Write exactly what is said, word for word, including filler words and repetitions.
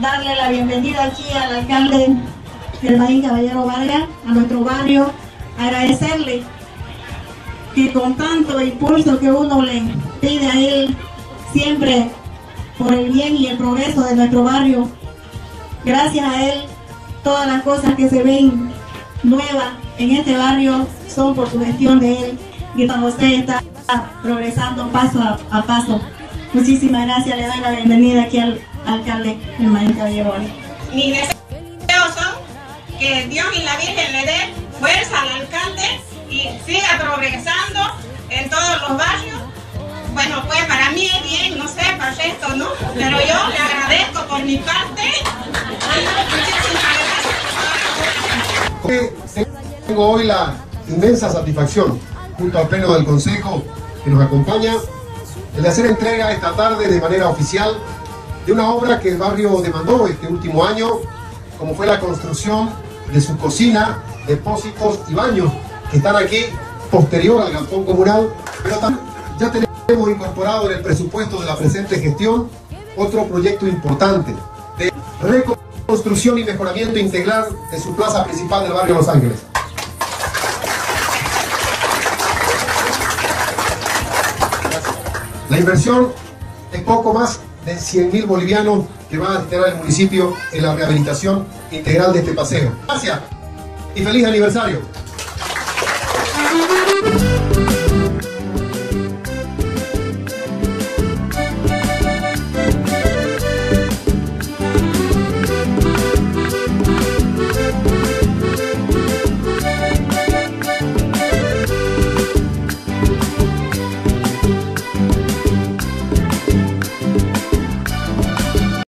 darle la bienvenida aquí al alcalde Germain Caballero Vargas, a nuestro barrio, agradecerle que con tanto impulso que uno le pide a él siempre por el bien y el progreso de nuestro barrio, gracias a él todas las cosas que se ven nuevas en este barrio son por su gestión de él, y San José está progresando paso a, a paso. Muchísimas gracias, le doy la bienvenida aquí al alcalde Germain Caballero Vargas. Mis deseos son que Dios y la Virgen le dé fuerza al alcalde y siga progresando en todos los barrios. Bueno, pues para mí es bien, no sé, para el resto, ¿no? Pero yo le agradezco por mi parte. Tengo hoy la inmensa satisfacción, junto al Pleno del Consejo que nos acompaña, el de hacer entrega esta tarde de manera oficial de una obra que el barrio demandó este último año, como fue la construcción de su cocina, depósitos y baños, que están aquí posterior al galpón comunal, pero también ya tenemos incorporado en el presupuesto de la presente gestión otro proyecto importante de reconstrucción y mejoramiento integral de su plaza principal del barrio Los Ángeles. La inversión es poco más de cien mil bolivianos que va a destinar el municipio en la rehabilitación integral de este paseo. Gracias y feliz aniversario.